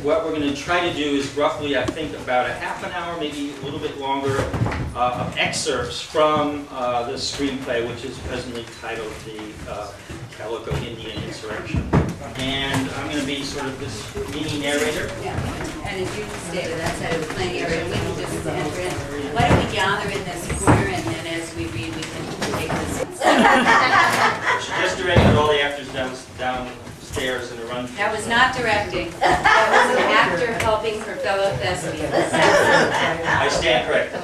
what we're going to try to do is roughly, I think, about a half an hour, maybe a little bit longer, of excerpts from the screenplay, which is presently titled The Calico Indian Insurrection. And I'm going to be sort of this mini narrator. Yeah, and if you stay to that side of the playing area, we can just enter in. Why don't we gather in this corner, and then as we read, we can take this. I should just direct all the actors downstairs in a run. That was not directing. That was an actor helping her fellow thespians. I stand corrected.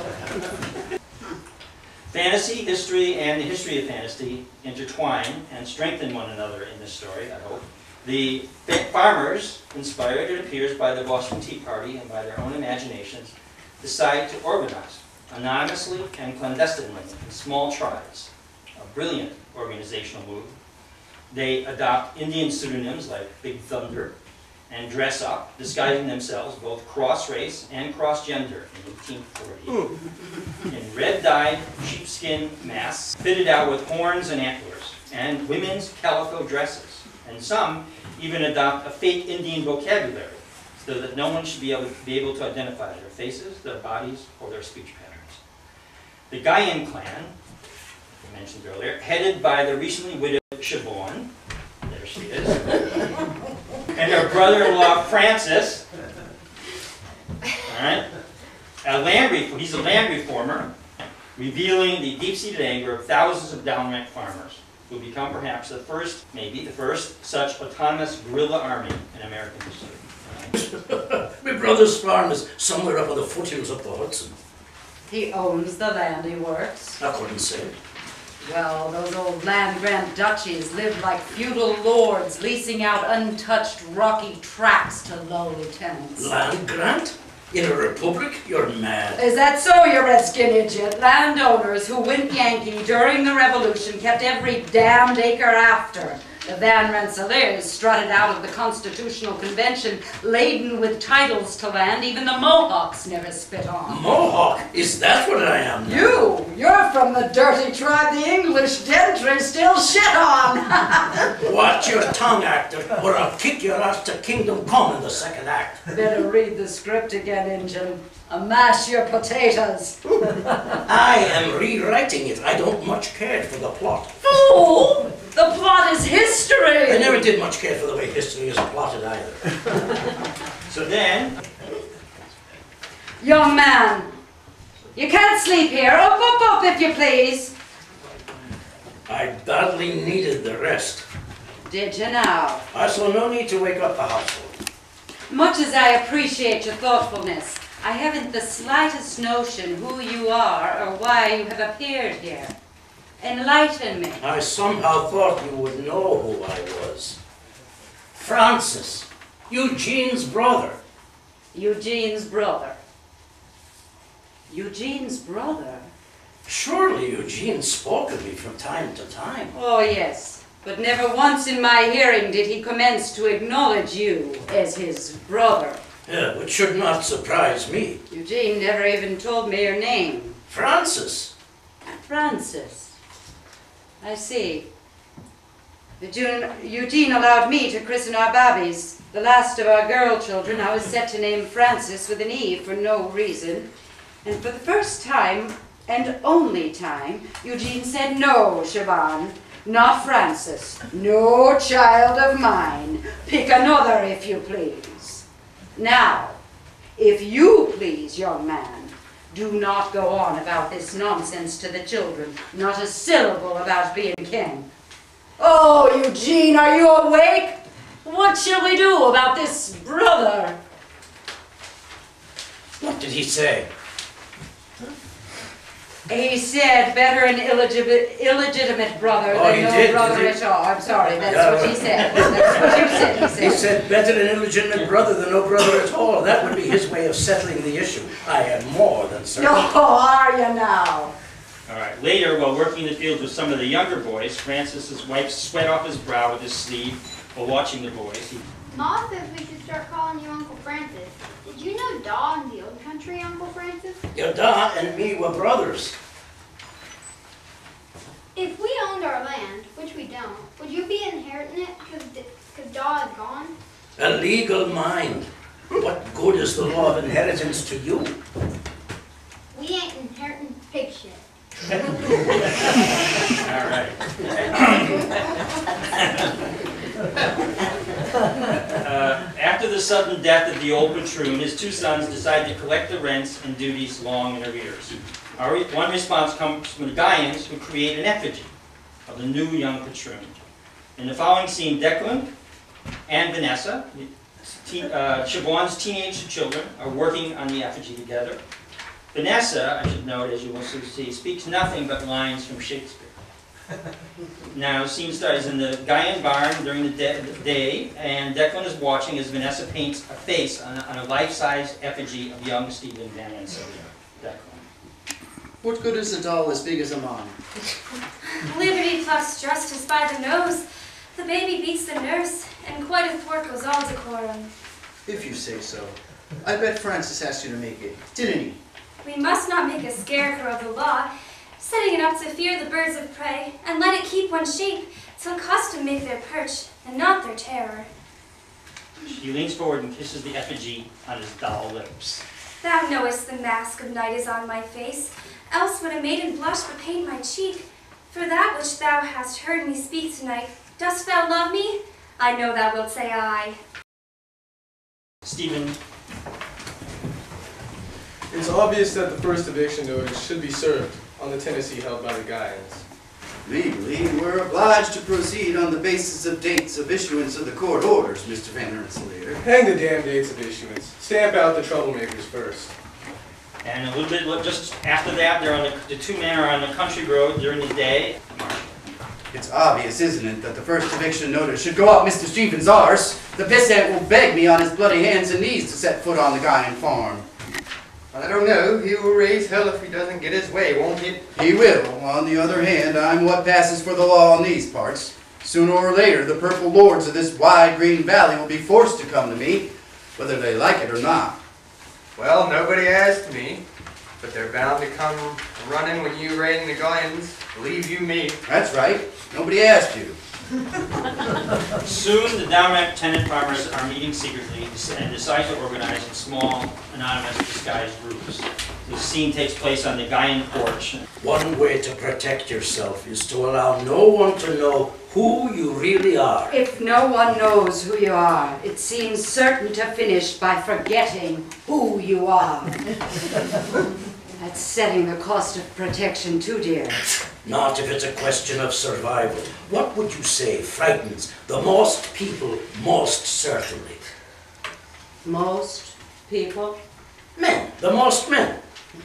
Fantasy, history, and the history of fantasy intertwine and strengthen one another in this story, I hope. The farmers, inspired, it appears, by the Boston Tea Party and by their own imaginations, decide to organize, anonymously and clandestinely, in small tribes. A brilliant organizational move. They adopt Indian pseudonyms like Big Thunder and dress up, disguising themselves both cross-race and cross-gender in 1840. In red-dyed sheepskin masks, fitted out with horns and antlers, and women's calico dresses. And some even adopt a fake Indian vocabulary, so that no one should be able to identify their faces, their bodies, or their speech patterns. The Guyan clan, I mentioned earlier, headed by the recently widowed Siobhan, there she is, and her brother-in-law Francis, all right, he's a land reformer, revealing the deep-seated anger of thousands of downrank farmers, who become perhaps the first, maybe the first, such autonomous guerrilla army in American history. My brother's farm is somewhere up on the foothills up the Hudson. He owns the land he works. I couldn't say. Well, those old land-grant duchies lived like feudal lords, leasing out untouched rocky tracts to lowly tenants. Land grant? In a republic? You're mad. Is that so, you redskin idiot? Landowners who went Yankee during the Revolution kept every damned acre after. The Van Rensselaers strutted out of the Constitutional Convention laden with titles to land even the Mohawks never spit on. Mohawk? Is that what I am now? You're from the dirty tribe the English gentry still shit on. Watch your tongue, actor, or I'll kick your ass to Kingdom Come in the second act. Better read the script again, Injun. Mash your potatoes. I am rewriting it. I don't much care for the plot. Fool! The plot is history! I never did much care for the way history is plotted either. So then... Young man, you can't sleep here. Up, up, up, if you please. I badly needed the rest. Did you now? I saw no need to wake up the household. Much as I appreciate your thoughtfulness, I haven't the slightest notion who you are or why you have appeared here. Enlighten me. I somehow thought you would know who I was. Francis, Eugene's brother. Eugene's brother. Eugene's brother? Surely Eugene spoke of me from time to time. Oh, yes. But never once in my hearing did he commence to acknowledge you as his brother. Yeah, which should not surprise me. Eugene never even told me your name. Francis. Francis. I see. Eugene allowed me to christen our babbies. The last of our girl children I was set to name Francis with an E for no reason. And for the first time, and only time, Eugene said, "No, Siobhan, not Francis. No child of mine. Pick another if you please." Now, if you please, young man, do not go on about this nonsense to the children. Not a syllable about being king. Oh, Eugene, are you awake? What shall we do about this brother? What did he say? He said better an illegitimate brother than no brother at all. I'm sorry, that's what he said. That's what you said, he said. He said better an illegitimate brother than no brother at all. That would be his way of settling the issue. I am more than certain. Oh, are you now? All right. Later, while working in the fields with some of the younger boys, Francis's wife sweat off his brow with his sleeve while watching the boys. Ma says we should start calling you Uncle Francis. Did you know Daw in the old country, Uncle Francis? Your Daw and me were brothers. If we owned our land, which we don't, would you be inheriting it because Daw is gone? A legal mind. What good is the law of inheritance to you? We ain't inheriting pig shit. All right. After the sudden death of the old patroon, his two sons decide to collect the rents and duties long in arrears. One response comes from the Guyans, who create an effigy of the new young patroon. In the following scene, Declan and Vanessa, Siobhan's teenage children, are working on the effigy together. Vanessa, I should note, as you will see, speaks nothing but lines from Shakespeare. Now, the scene starts in the Guyan barn during the day, and Declan is watching as Vanessa paints a face on a life-size effigy of young Stephen Van and Sylvia. Declan. What good is a doll as big as a man? Liberty plucks justice by the nose. The baby beats the nurse, and quite a thwart goes all decorum. If you say so. I bet Francis asked you to make it, didn't he? We must not make a scarecrow of the law, setting it up to fear the birds of prey, and let it keep one shape, till custom make their perch, and not their terror. She leans forward and kisses the effigy on his doll lips. Thou knowest the mask of night is on my face, else would a maiden blush but paint my cheek. For that which thou hast heard me speak tonight, dost thou love me? I know thou wilt say aye. Stephen. It's obvious that the first eviction notice should be served on the tenancy held by the Guyans. Legally, we're obliged to proceed on the basis of dates of issuance of the court orders, Mr. Van Rensselaer. Hang the damn dates of issuance. Stamp out the troublemakers first. And a little bit just after that, they're on the two men are on the country road during the day. It's obvious, isn't it, that the first eviction notice should go up Mr. Stephen's arse. The pissant will beg me on his bloody hands and knees to set foot on the Guyan farm. I don't know. He will raise hell if he doesn't get his way, won't he? He will. On the other hand, I'm what passes for the law in these parts. Sooner or later, the purple lords of this wide green valley will be forced to come to me, whether they like it or not. Well, nobody asked me, but they're bound to come running when you raid the Guyans. Believe you me. That's right. Nobody asked you. Soon, the downright tenant farmers are meeting secretly and decide to organize in small, anonymous, disguised groups. The scene takes place on the Guyan porch. One way to protect yourself is to allow no one to know who you really are. If no one knows who you are, it seems certain to finish by forgetting who you are. That's setting the cost of protection too dear. Not if it's a question of survival. What would you say frightens the most people most certainly? Most people? Men. The most men.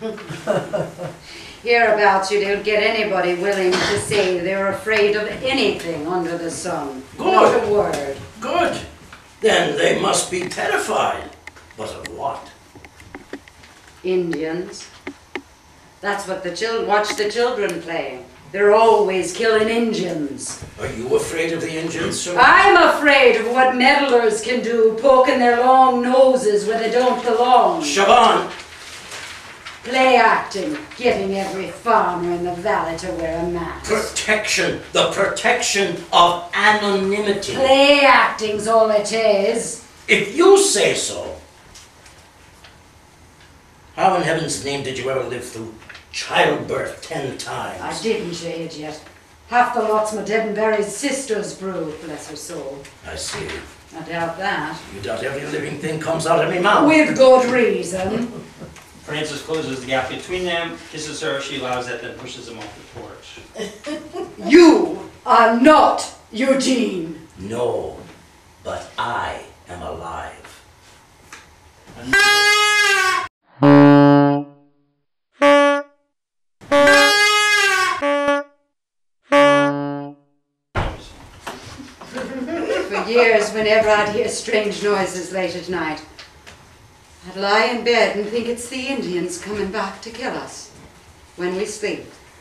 Hereabouts you don't get anybody willing to say they're afraid of anything under the sun. Good. Not a word. Good. Then they must be terrified. But of what? Indians. That's what watch the children play. They're always killing Indians. Are you afraid of the Indians, sir? I'm afraid of what meddlers can do, poking their long noses where they don't belong. Siobhan! Play acting, getting every farmer in the valley to wear a mask. Protection. The protection of anonymity. Play acting's all it is. If you say so. How in heaven's name did you ever live through childbirth 10 times? I didn't, you idiot. Half the lot's my dead and buried sister's brew, bless her soul. I see. I doubt that. You doubt every living thing comes out of me mouth. With good reason. Francis closes the gap between them, kisses her, she allows that, then pushes him off the porch. You are not Eugene. No, but I am alive. For years, whenever I'd hear strange noises late at night, I'd lie in bed and think it's the Indians coming back to kill us when we sleep.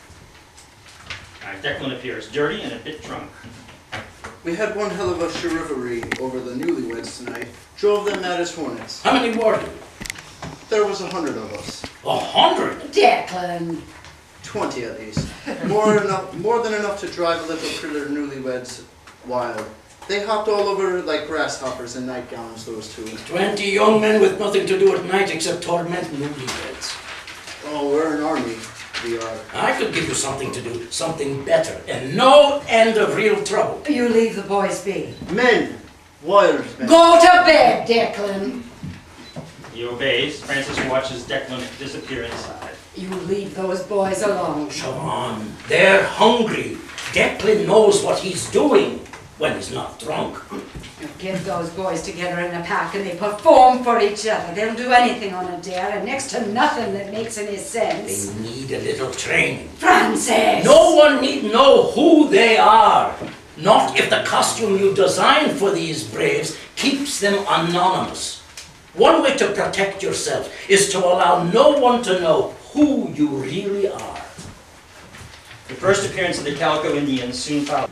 Declan appears, dirty and a bit drunk. We had one hell of a charivari over the newlyweds tonight. Drove them mad as hornets. How many were you? There was 100 of us. 100? Declan! 20 at least. More than enough to drive a little critter newlyweds wild. They hopped all over like grasshoppers in nightgowns, those two. 20 young men with nothing to do at night except torment newlyweds. Oh, we're an army. We are. I could give you something to do, something better, and no end of real trouble. You leave the boys be. Men! Wild men. Go to bed, Declan. He obeys. Francis watches Declan disappear inside. You leave those boys alone. Siobhan, they're hungry. Declan knows what he's doing when he's not drunk. You get those boys together in a pack and they perform for each other. They'll do anything on a dare and next to nothing that makes any sense. They need a little training. Francis! No one need know who they are. Not if the costume you designed for these braves keeps them anonymous. One way to protect yourself is to allow no one to know who you really are. The first appearance of the Calico Indians soon followed.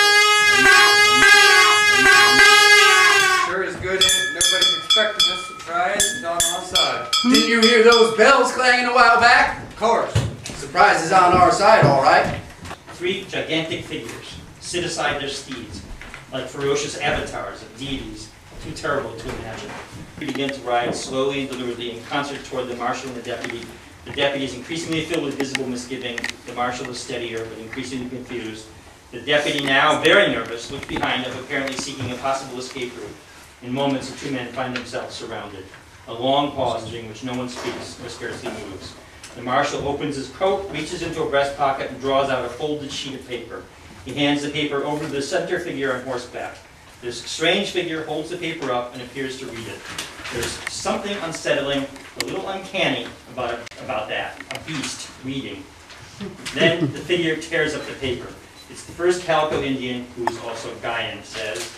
Sure is good, and nobody's expecting this surprise is on our side. Didn't you hear those bells clanging a while back? Of course. Surprise is on our side, all right. 3 gigantic figures sit aside their steeds, like ferocious avatars of deities, too terrible to imagine. They begin to ride slowly and deliberately in concert toward the marshal and the deputy. The deputy is increasingly filled with visible misgiving. The marshal is steadier, but increasingly confused. The deputy, now very nervous, looks behind him, apparently seeking a possible escape route. In moments, the two men find themselves surrounded. A long pause during which no one speaks or scarcely moves. The marshal opens his coat, reaches into a breast pocket, and draws out a folded sheet of paper. He hands the paper over to the center figure on horseback. This strange figure holds the paper up and appears to read it. There's something unsettling, a little uncanny about that, a beast reading. Then the figure tears up the paper. It's the first Calico Indian, who is also Gaian, says,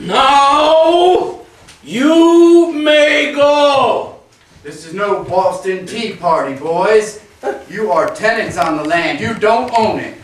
Now you may go. This is no Boston Tea Party, boys. You are tenants on the land. You don't own it.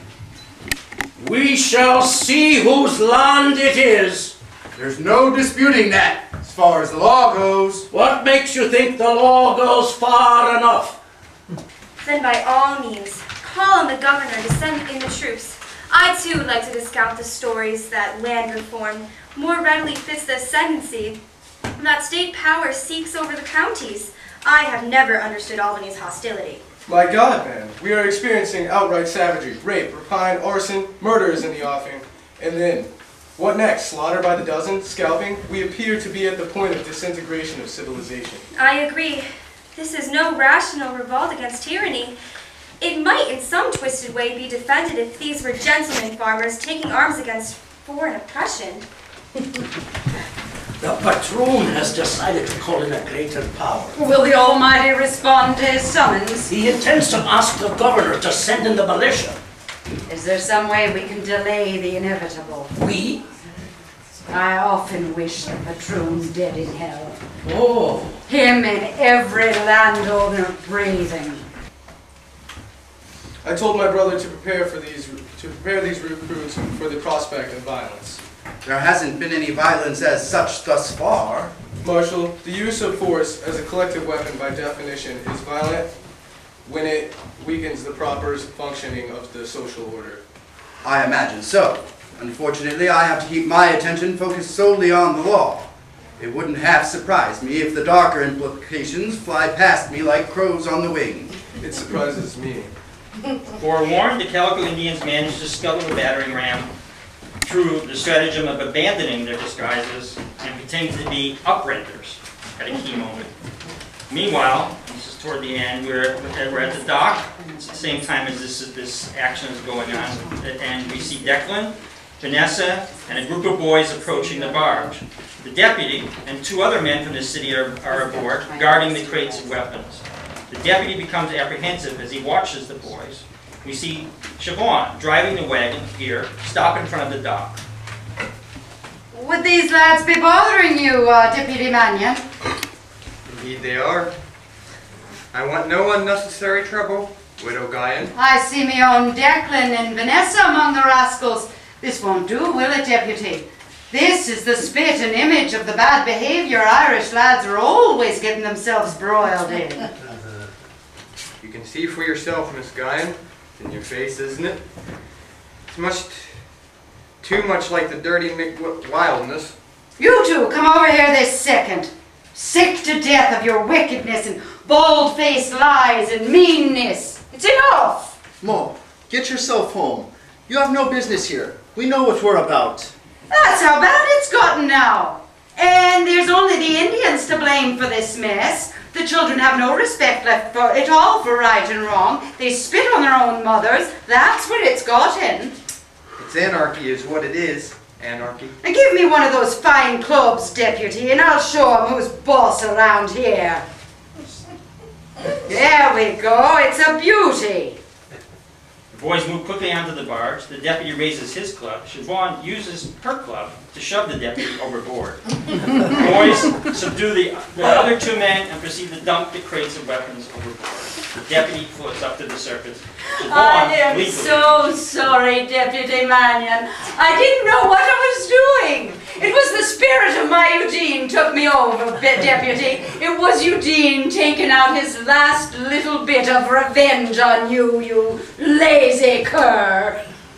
We shall see whose land it is. There's no disputing that, as far as the law goes. What makes you think the law goes far enough? Then by all means, call on the governor to send in the troops. I too would like to discount the stories that land reform more readily fits the ascendancy that state power seeks over the counties. I have never understood Albany's hostility. My God, man, we are experiencing outright savagery, rape, rapine, arson, murder is in the offing. And then, what next? Slaughter by the dozen? Scalping? We appear to be at the point of disintegration of civilization. I agree. This is no rational revolt against tyranny. It might, in some twisted way, be defended if these were gentlemen farmers taking arms against foreign oppression. The patroon has decided to call in a greater power. Will the Almighty respond to his summons? He intends to ask the governor to send in the militia. Is there some way we can delay the inevitable? We? I often wish the patroon dead in hell. Oh. Him and every landowner breathing. I told my brother to prepare these recruits for the prospect of violence. There hasn't been any violence as such thus far. Marshal, the use of force as a collective weapon by definition is violent when it weakens the proper functioning of the social order. I imagine so. Unfortunately, I have to keep my attention focused solely on the law. It wouldn't have surprised me if the darker implications fly past me like crows on the wing. It surprises me. Forewarned, the Calico Indians managed to scuttle the battering ram through the stratagem of abandoning their disguises and pretending to be uprenders at a key moment. Meanwhile, this is toward the end, we're at the dock. It's the same time as this action is going on, and we see Declan, Vanessa, and a group of boys approaching the barge. The deputy and 2 other men from the city are aboard, guarding the crates of weapons. The deputy becomes apprehensive as he watches the boys. We see Siobhan driving the wagon here, stop in front of the dock. Would these lads be bothering you, Deputy Mannion? Indeed they are. I want no unnecessary trouble, Widow Gaian. I see me own Declan and Vanessa among the rascals. This won't do, will it, Deputy? This is the spit and image of the bad behaviour Irish lads are always getting themselves broiled in. You can see for yourself, Miss Gaian. It's in your face, isn't it? It's much Too much like the dirty wildness. You two, come over here this second. Sick to death of your wickedness and bald-faced lies and meanness. It's enough. Mo, get yourself home. You have no business here. We know what we're about. That's how bad it's gotten now. And there's only the Indians to blame for this mess. The children have no respect left for it all for right and wrong. They spit on their own mothers. That's what it's gotten. It's anarchy is what it is. Anarchy. And give me one of those fine clubs, deputy, and I'll show 'em who's boss around here. There we go. It's a beauty. The boys move quickly onto the barge. The deputy raises his club. Siobhan uses her club to shove the deputy overboard. The boys subdue the other two men and proceed to dump the crates of weapons overboard. The deputy floats up to the surface. I am so sorry, Deputy Mannion. I didn't know what I was doing. It was the spirit of my Eugene took me over, Deputy. It was Eugene taking out his last little bit of revenge on you, you lazy cur.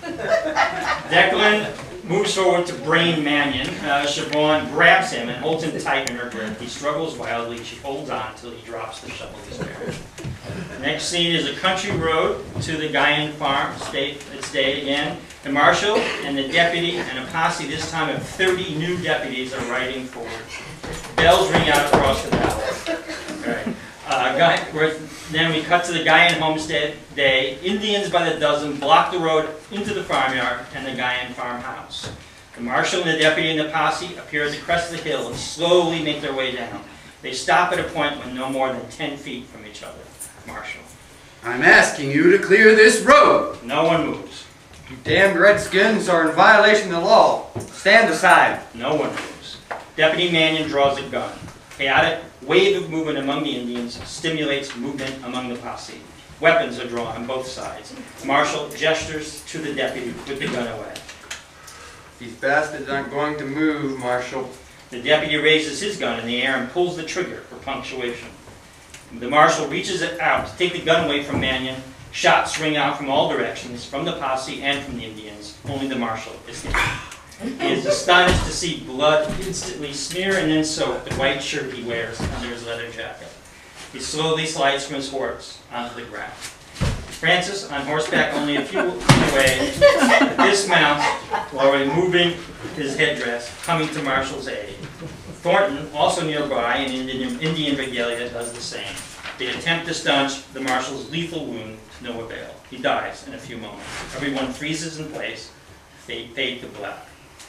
Declan moves forward to brain Mannion. Siobhan grabs him and holds him tight in her grip. He struggles wildly. She holds on until he drops the shovel he's bearing. The next scene is a country road to the Guyan farm. It's day again. The marshal and the deputy and a posse, this time of 30 new deputies, are riding forward. Bells ring out across the valley. Then we cut to the Guyan homestead day. Indians by the dozen block the road into the farmyard and the Guyan farmhouse. The marshal and the deputy and the posse appear at the crest of the hill and slowly make their way down. They stop at a point when no more than 10 feet from each other. Marshal. I'm asking you to clear this road. No one moves. You damned redskins are in violation of the law. Stand aside. No one moves. Deputy Mannion draws a gun. Chaotic wave of movement among the Indians stimulates movement among the posse. Weapons are drawn on both sides. Marshal gestures to the deputy to put the gun away. These bastards aren't going to move, Marshal. The deputy raises his gun in the air and pulls the trigger for punctuation. The marshal reaches it out to take the gun away from Mannion. Shots ring out from all directions, from the posse and from the Indians. Only the marshal is hit. He is astonished to see blood instantly smear and then soak the white shirt he wears under his leather jacket. He slowly slides from his horse onto the ground. Francis, on horseback only a few feet away, dismounts while removing his headdress, coming to Marshall's aid. Thornton, also nearby in Indian regalia, does the same. They attempt to staunch the marshal's lethal wound to no avail. He dies in a few moments. Everyone freezes in place. They fade to black.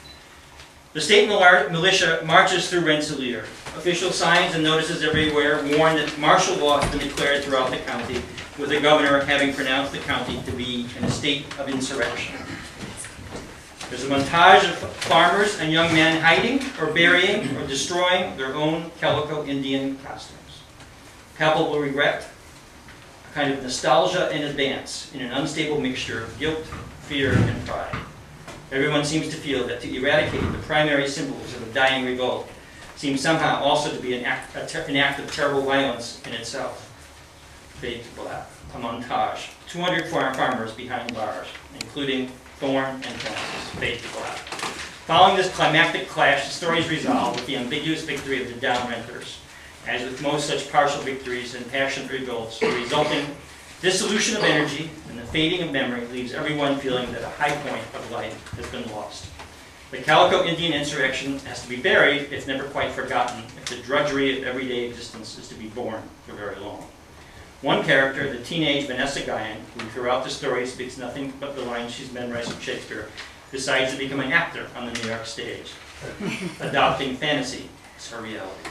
The state militia marches through Rensselaer. Official signs and notices everywhere warn that martial law has been declared throughout the county, with the governor having pronounced the county to be in a state of insurrection. There's a montage of farmers and young men hiding or burying or destroying their own Calico Indian costumes. Palpable regret, a kind of nostalgia in advance, in an unstable mixture of guilt, fear, and pride. Everyone seems to feel that to eradicate the primary symbols of a dying revolt seems somehow also to be an act of terrible violence in itself. Fade to black. A montage. 200 farmers behind bars, including Thorne and Francis. Fade to black. Following this climactic clash, the story is resolved with the ambiguous victory of the down-renters. As with most such partial victories and passionate revolts, the resulting dissolution of energy and the fading of memory leaves everyone feeling that a high point of life has been lost. The Calico Indian insurrection has to be buried, if never quite forgotten, if the drudgery of everyday existence is to be borne for very long. One character, the teenage Vanessa Guyan, who throughout the story speaks nothing but the lines she's memorized from Shakespeare, decides to become an actor on the New York stage, adopting fantasy as her reality.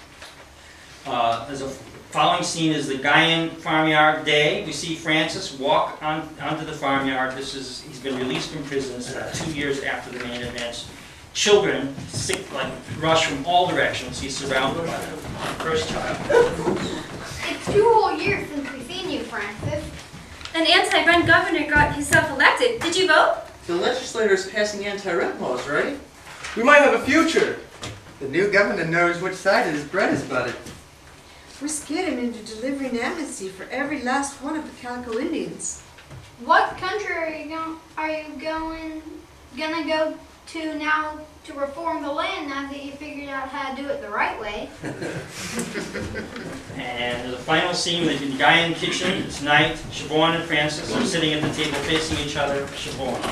There's a following scene is the Guyan farmyard day. We see Francis walk onto the farmyard. He's been released from prison. It's about 2 years after the main events. Children, sick, rush from all directions. He's surrounded by the first child. It's 2 whole years since we've seen you, Francis. An anti-rent governor got himself elected. Did you vote? The legislator's passing anti-rent laws, right? We might have a future. The new governor knows which side of his bread is buttered. We're scared him into delivering amnesty for every last one of the Calico Indians. What country are you going gonna go to now to reform the land now that you figured out how to do it the right way? And there's a final scene with the guy in the kitchen. It's night. Siobhan and Francis are sitting at the table facing each other. Siobhan.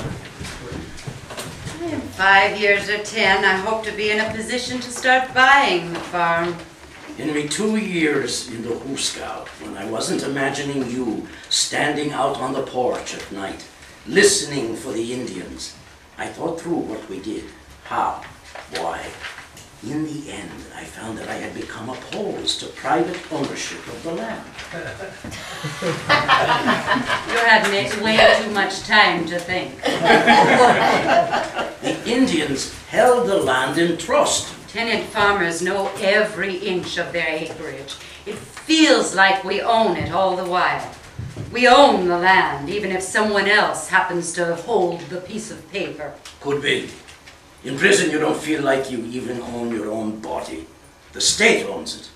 In 5 years or 10, I hope to be in a position to start buying the farm. In me 2 years in the Hooskout, when I wasn't imagining you standing out on the porch at night, listening for the Indians, I thought through what we did, how, why. In the end, I found that I had become opposed to private ownership of the land. You had way too much time to think. The Indians held the land in trust. Tenant farmers know every inch of their acreage. It feels like we own it all the while. We own the land, even if someone else happens to hold the piece of paper. Could be. In prison, you don't feel like you even own your own body. The state owns it.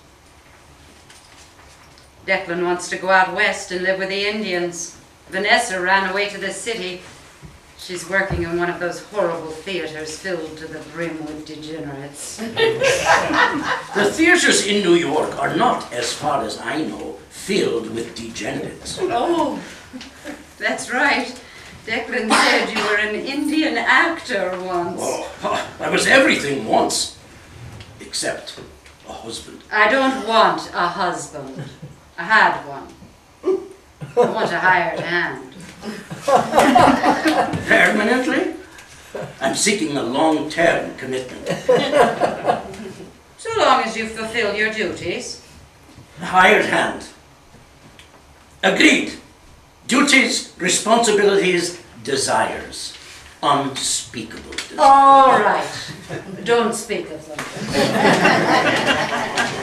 Declan wants to go out west and live with the Indians. Vanessa ran away to the city. She's working in one of those horrible theaters filled to the brim with degenerates. The theaters in New York are not, as far as I know, filled with degenerates. Oh, that's right. Declan said you were an Indian actor once. Oh, I was everything once, except a husband. I don't want a husband. I had one. I want a hired hand. Permanently? I'm seeking a long-term commitment. So long as you fulfill your duties. Hired hand. Agreed. Duties, responsibilities, desires. Unspeakable desires. All right. Don't speak of them.